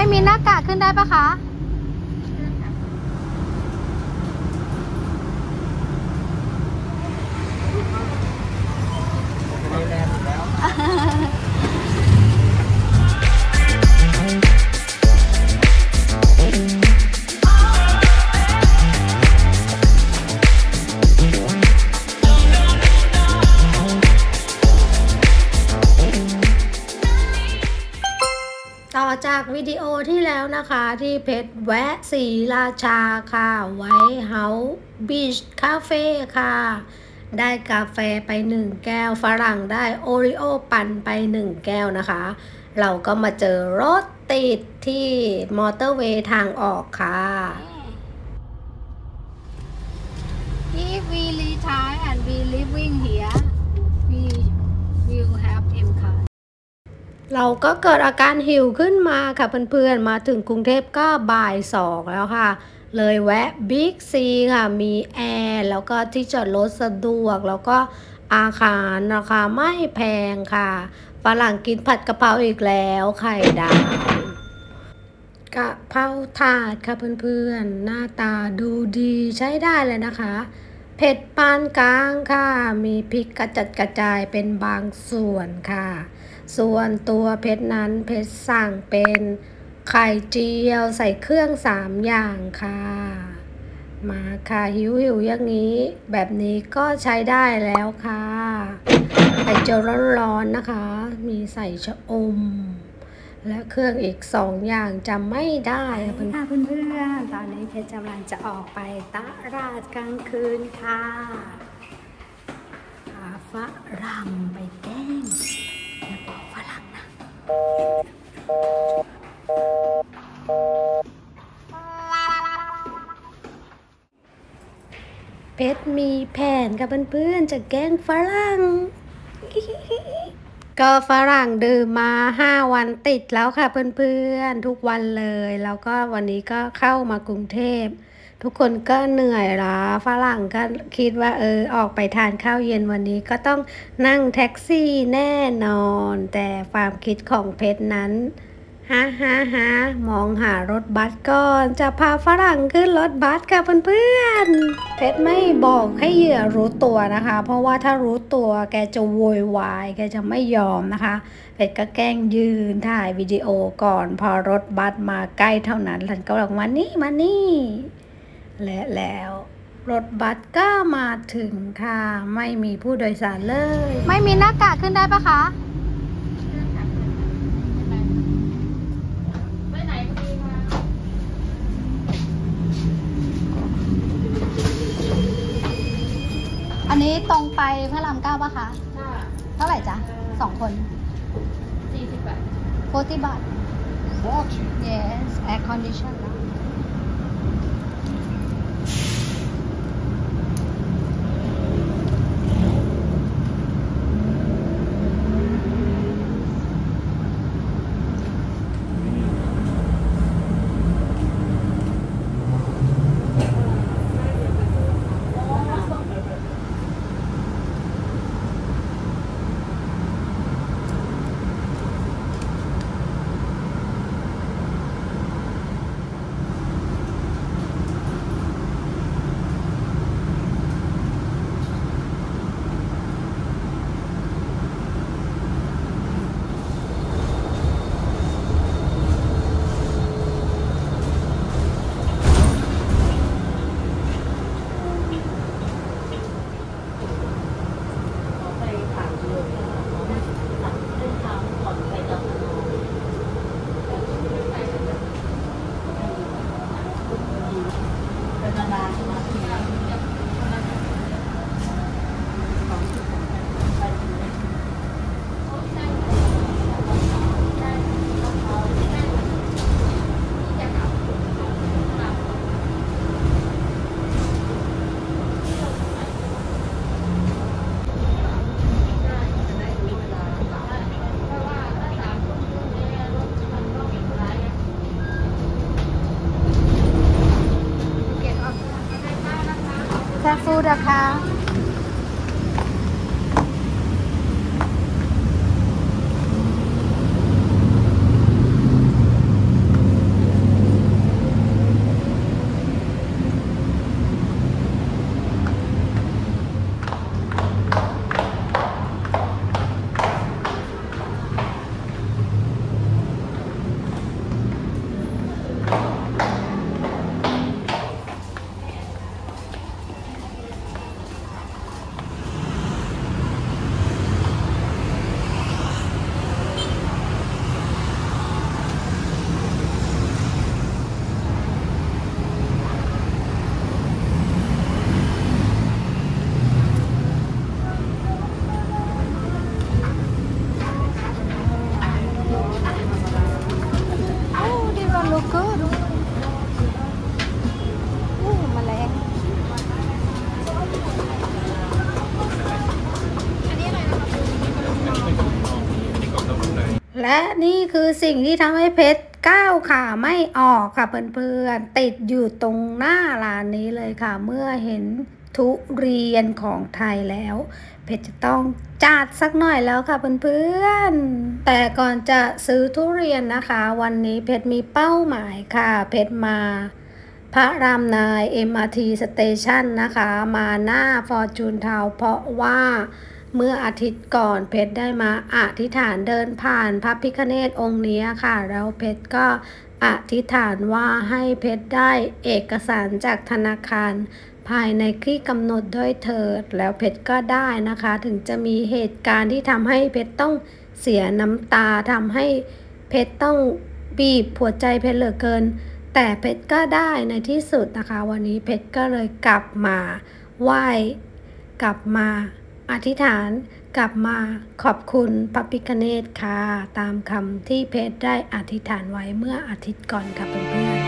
ไม่มีหน้ากากขึ้นได้ปะคะต่อจากวิดีโอที่แล้วนะคะที่เพชรแวะศรีราชาค่ะไวท์เฮาส์บีชคาเฟ่ค่ะได้กาแฟไป1แก้วฝรั่งได้โอริโอปั่นไป1แก้วนะคะเราก็มาเจอรถติดที่มอเตอร์เวย์ทางออกค่ะ If we retire and we living here we will have M cardเราก็เกิดอาการหิวขึ้นมาค่ะเพื่อนๆมาถึงกรุงเทพก็บ่าย2แล้วค่ะเลยแวะบิ๊กซีค่ะมีแอร์แล้วก็ที่จอดรถสะดวกแล้วก็อาหารราคาไม่แพงค่ะฝรั่งกินผัดกะเพราอีกแล้วไข่ดาวกะเพราถาดค่ะเพื่อนๆหน้าตาดูดีใช้ได้เลยนะคะเผ็ดปานกลางค่ะมีพริกกระจัดกระจายเป็นบางส่วนค่ะส่วนตัวเพชรนั้นเพชรสั่งเป็นไข่เจียวใส่เครื่อง3อย่างค่ะมาค่ะหิวอย่างนี้แบบนี้ก็ใช้ได้แล้วค่ะไข่เจียวร้อนๆนะคะมีใส่ชะอมและเครื่องอีก2อย่างจำไม่ได้ค่ะเพื่อนๆตอนนี้เพชรกำลังจะออกไปตลาดกลางคืนค่ะหาฝรั่งไปแกล้งอย่าบอกฝรั่งนะเพชรมีแผนกับเพื่อนๆจะแกล้งฝรั่งก็ฝรั่งดื่มมา5วันติดแล้วค่ะเพื่อนๆทุกวันเลยแล้วก็วันนี้ก็เข้ามากรุงเทพทุกคนก็เหนื่อยล้าฝรั่งก็คิดว่าออกไปทานข้าวเย็นวันนี้ก็ต้องนั่งแท็กซี่แน่นอนแต่ความคิดของเพชรนั้นมองหารถบัสก่อนจะพาฝรั่งขึ้นรถบัสค่ะเพื่อนๆเพชรไม่บอกให้เหยื่อรู้ตัวนะคะเพราะว่าถ้ารู้ตัวแกจะโวยวายแกจะไม่ยอมนะคะเพชรก็แกล้งยืนถ่ายวิดีโอก่อนพอรถบัสมาใกล้เท่านั้นฉันก็บอกมานี่และแล้วรถบัสก็มาถึงค่ะไม่มีผู้โดยสารเลยไม่มีหน้ากากขึ้นได้ปะคะอันนี้ตรงไปพระราม9ป่ะคะเท่าไหร่จ๊ะ2 คน40 บาท40 บาท yes air condition นะแค่ฟูดนะคะและนี่คือสิ่งที่ทำให้เพชรก้าวขาไม่ออกค่ะเพื่อนๆติดอยู่ตรงหน้าร้านนี้เลยค่ะเมื่อเห็นทุเรียนของไทยแล้วเพชรจะต้องจัดสักหน่อยแล้วค่ะเพื่อนๆแต่ก่อนจะซื้อทุเรียนนะคะวันนี้เพชรมีเป้าหมายค่ะเพชรมาพระรามนาย MRT Station นะคะมาหน้า Fortune Town เพราะว่าเมื่ออาทิตย์ก่อนเพชรได้มาอธิษฐานเดินผ่านพระพิฆเนศองค์นี้ค่ะแล้วเพชรก็อธิษฐานว่าให้เพชรได้เอกสารจากธนาคารภายในที่กำหนดด้วยเถิดแล้วเพชรก็ได้นะคะถึงจะมีเหตุการณ์ที่ทำให้เพชรต้องเสียน้ำตาทำให้เพชรต้องบีบหัวใจเพชรเหลือเกินแต่เพชรก็ได้ในที่สุดนะคะวันนี้เพชรก็เลยกลับมาไหว้กลับมาอธิษฐานกลับมาขอบคุณพระพิฆเนศค่ะตามคำที่เพชรได้อธิษฐานไว้เมื่ออาทิตย์ก่อนค่ะเพื่อน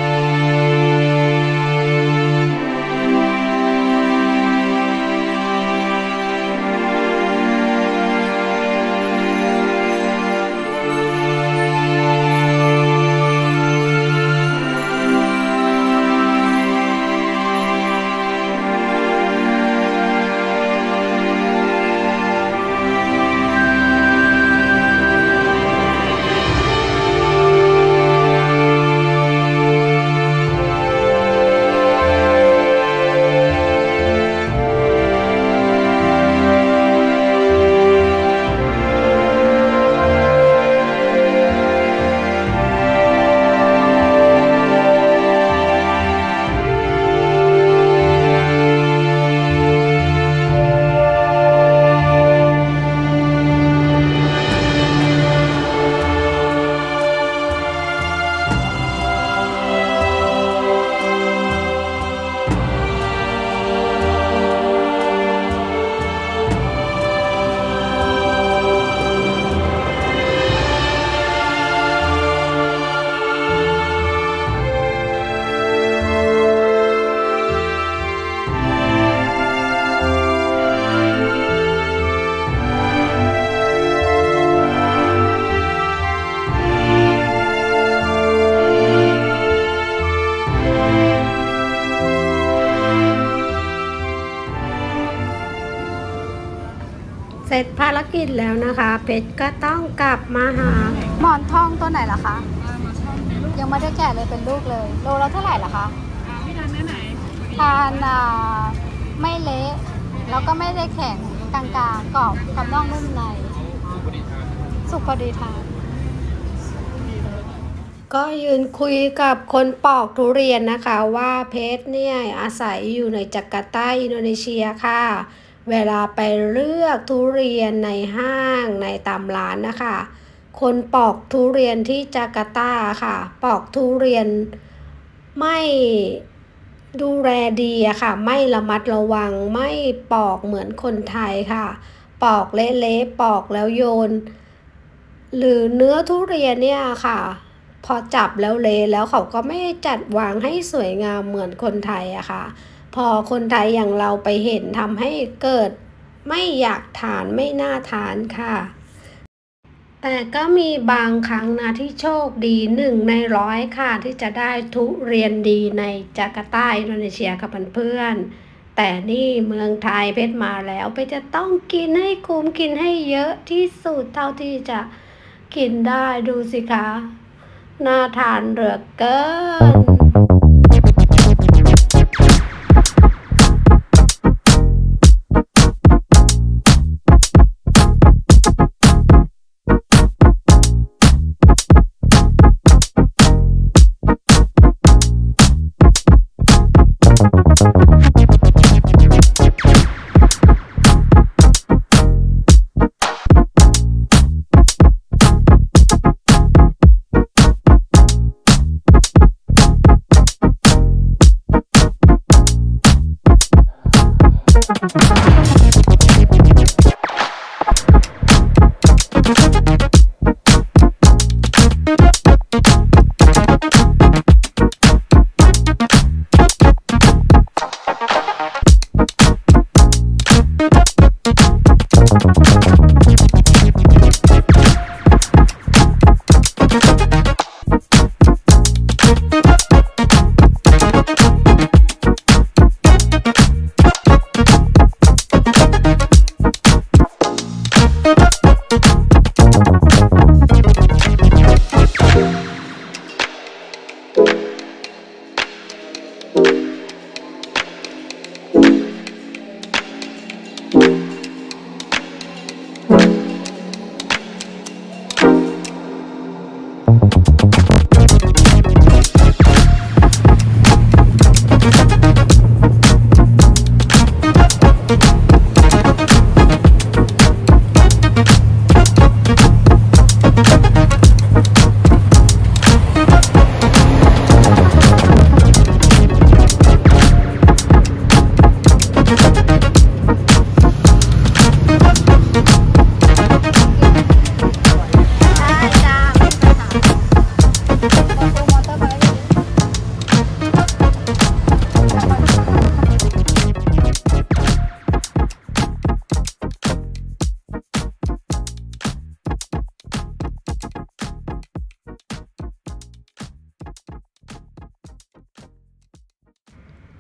เสร็จภารกิจแล้วนะคะเพชรก็ต้องกลับมาหาหมอนทองตัวไหนล่ะคะยังไม่ได้แกะเลยเป็นลูกเลยโลละเท่าไหร่ล่ะคะไม่ทานแม่ไหนทานไม่เละแล้วก็ไม่ได้แข็งกลางๆกรอบกับนอกนุ่มในสุกพอดีทานก็ยืนคุยกับคนปอกทุเรียนนะคะว่าเพชรเนี่ยอาศัยอยู่ในจาการ์ตาอินโดนีเซียค่ะเวลาไปเลือกทุเรียนในห้างในตามร้านนะคะคนปอกทุเรียนที่จาการ์ตาค่ะปอกทุเรียนไม่ดูแลดีอะค่ะไม่ระมัดระวังไม่ปอกเหมือนคนไทยค่ะปอกเละๆปอกแล้วโยนหรือเนื้อทุเรียนเนี่ยค่ะพอจับแล้วเละแล้วเขาก็ไม่จัดวางให้สวยงามเหมือนคนไทยอะค่ะพอคนไทยอย่างเราไปเห็นทำให้เกิดไม่อยากทานไม่น่าทานค่ะแต่ก็มีบางครั้งนะที่โชคดี1 ใน 100ค่ะที่จะได้ทุเรียนดีในจาการ์ตาอินโดนีเซียกับเพื่อนๆแต่นี่เมืองไทยเพชรมาแล้วเพชรจะต้องกินให้คุ้มกินให้เยอะที่สุดเท่าที่จะกินได้ดูสิคะน่าทานเหลือเกิน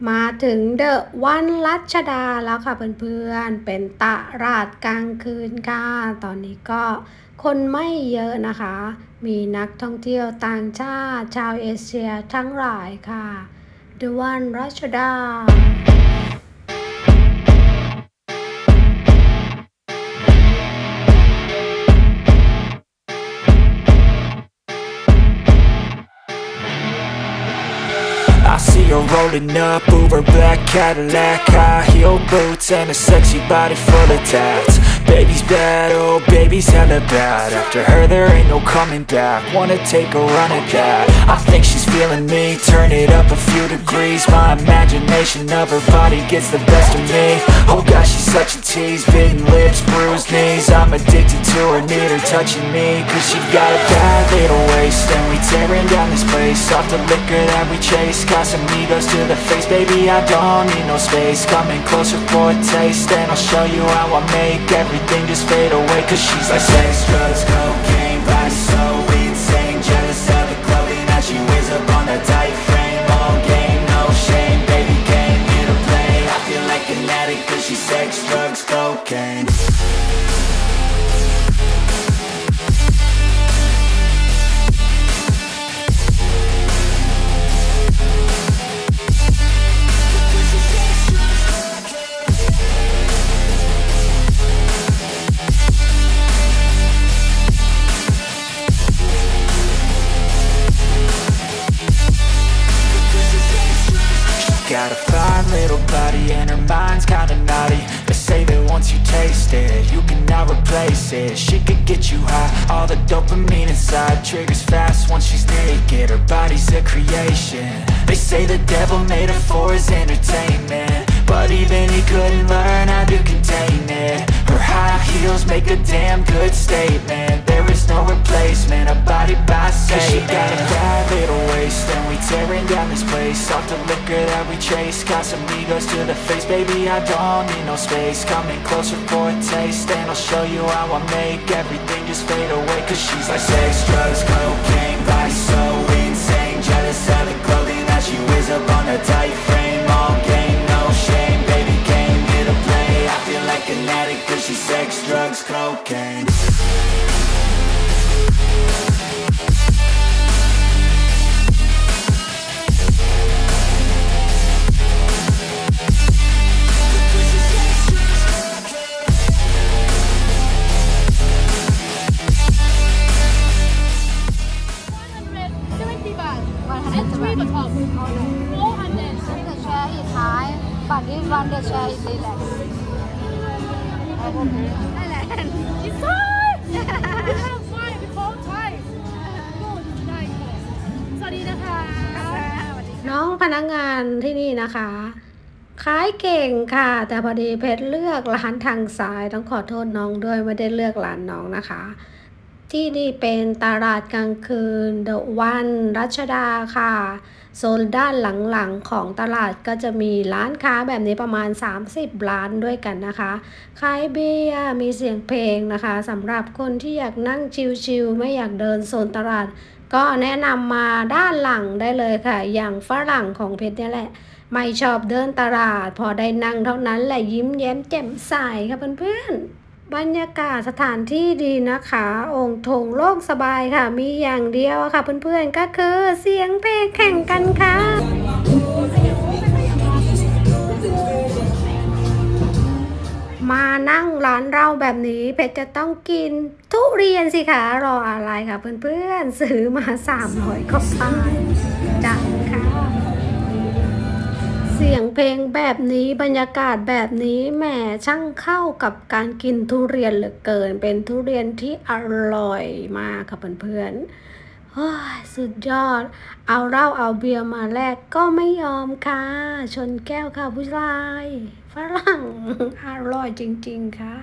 มาถึงเดอะวันรัชดาแล้วค่ะเพื่อนๆเป็นตลาดกลางคืนค่ะตอนนี้ก็คนไม่เยอะนะคะมีนักท่องเที่ยวต่างชาติชาวเอเชียทั้งหลายค่ะเดอะวันรัชดา I see her rolling up, Uber black Cadillac, high heel boots and a sexy body full of tats. Baby's bad, oh baby's hella bad. After her there ain't no coming back. Wanna take a run at that. I think she's feeling me, turn it up a few degrees. My imagination of her body gets the best of me. Oh gosh, she's such a tease, bitten lips, bruised knees. I'm addicted to her, need her touching me. Cause she got a bad little waist, and we tearing down this place. Off the liquor that we chase, Casamigos to the face, baby I don't need no space. Coming closer for a taste, and I'll show you how I make everything just fade away. Cause she's like sex, drugs, cocaine, body so insane. Jealous of the clothing that she wears up on that tight frame. All game, no shame, baby came here to play. I feel like an addict cause she's sex, drugs, cocaine. Got a fine little body and her mind's kinda naughty. They say that once you taste it, you cannot replace it. She could get you high, all the dopamine inside triggers fast once she's naked. Her body's a creation. They say the devil made her for his entertainment, but even he couldn't learn how to contain it. Her high heels make a damn good statement. There is no replacement, a body by Satan. Cause she got a bad little waist, and we tearing down this place. Off the liquor that we chase, Casamigos to the face, baby I don't need no space. Coming closer for a taste, and I'll show you how I make everything just fade away. Cause she's like sex, drugs, cocaine, body so insane. Jealous of the clothing that she wears up on her tight frame. All game, no shame, baby came here to play. I feel like an addict cause she's sex, drugs, cocaine. But this one the share is Thailand. Thailand. It's Thai. We have fine. We call Thai. Good. Thai. สวัสดีนะคะน้องพนักงานที่นี่นะคะขายเก่งค่ะแต่พอดีเพชรเลือกร้านทางซ้ายต้องขอโทษน้องด้วยไม่ได้เลือกร้านน้องนะคะที่นี่เป็นตลาดกลางคืนเดอะวันรัชดาค่ะโซนด้านหลังๆของตลาดก็จะมีร้านค้าแบบนี้ประมาณ30ร้านด้วยกันนะคะขายเบียร์มีเสียงเพลงนะคะสำหรับคนที่อยากนั่งชิลๆไม่อยากเดินโซนตลาดก็แนะนำมาด้านหลังได้เลยค่ะอย่างฝรั่งของเพชรเนี่ยแหละไม่ชอบเดินตลาดพอได้นั่งเท่านั้นแหละยิ้มแย้มแจ่มใสค่ะเพื่อนๆบรรยากาศสถานที่ดีนะคะองค์ทงโล่งสบายค่ะมีอย่างเดียวค่ะเพื่อนๆก็คือเสียงเพลงแข่งกันค่ะมานั่งร้านเราแบบนี้เพชรจะต้องกินทุเรียนสิคะรออะไรค่ะเพื่อนๆซื้อมา300 กว่าบาทจัดค่ะเสียงเพลงแบบนี้บรรยากาศแบบนี้แหมช่างเข้ากับการกินทุเรียนเหลือเกินเป็นทุเรียนที่อร่อยมากค่ะเพื่อนๆสุดยอดเอาเหล้าเอาเบียร์มาแลกก็ไม่ยอมค่ะชนแก้วค่ะผู้ชายฝรั่งอร่อยจริงๆค่ะ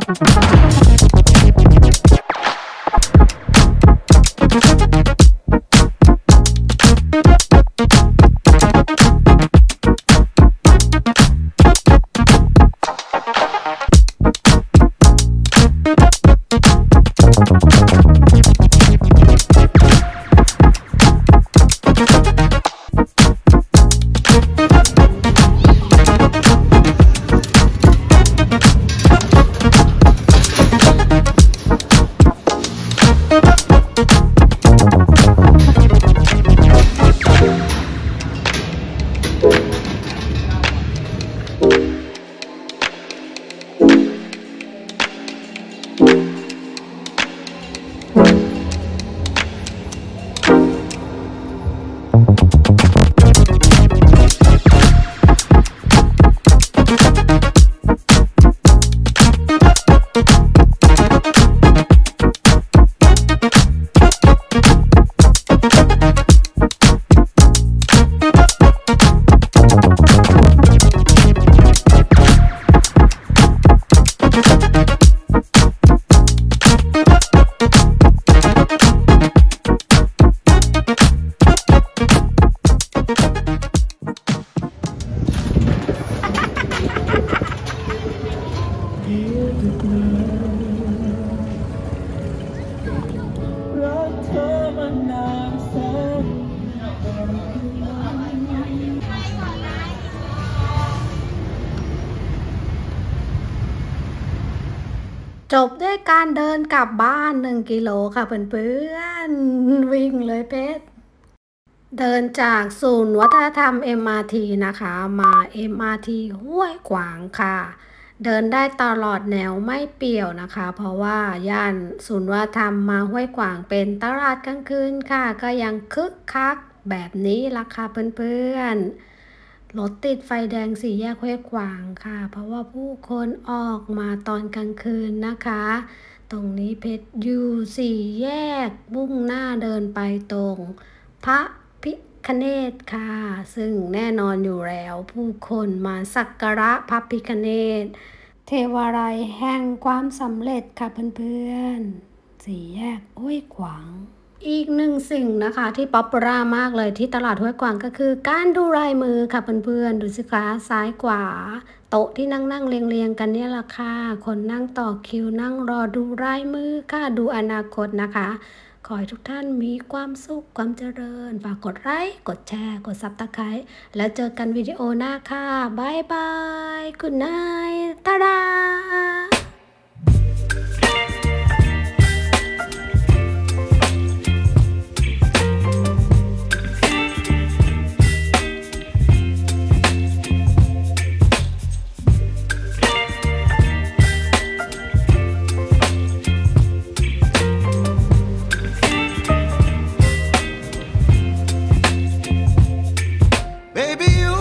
จบด้วยการเดินกลับบ้าน1 กิโลค่ะเพื่อนๆวิ่งเลยเพชรเดินจากศูนย์วัฒนธรรม MRT นะคะมา MRT ห้วยขวางค่ะเดินได้ตลอดแนวไม่เปี่ยวนะคะเพราะว่าย่านศูนย์วัฒนธรรมมาห้วยขวางเป็นตลาดกลางคืนค่ะก็ยังคึกคักแบบนี้ล่ะค่ะเพื่อนๆรถติดไฟแดง4 แยกห้วยขวางค่ะเพราะว่าผู้คนออกมาตอนกลางคืนนะคะตรงนี้เพชรอยู่4 แยกมุ่งหน้าเดินไปตรงพระพิฆเนศค่ะซึ่งแน่นอนอยู่แล้วผู้คนมาสักการะพระพิฆเนศเทวาลัยแห่งความสำเร็จค่ะเพื่อนๆ4 แยกห้วยขวางอีกหนึ่งสิ่งนะคะที่ป๊อปปูล่ามากเลยที่ตลาดห้วยขวางก็คือการดูลายมือค่ะเพื่อนๆดูสิคะซ้ายขวาโต๊ะที่นั่งเรียงกันเนี่ยล่ะค่ะคนนั่งต่อคิวนั่งรอดูลายมือค่ะดูอนาคตนะคะขอให้ทุกท่านมีความสุขความเจริญฝากกดไลค์กดแชร์กดซับสไครบ์แล้วเจอกันวิดีโอหน้าค่ะบายบายคุณนายตาดา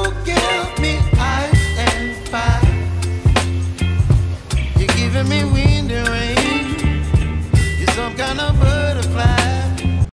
me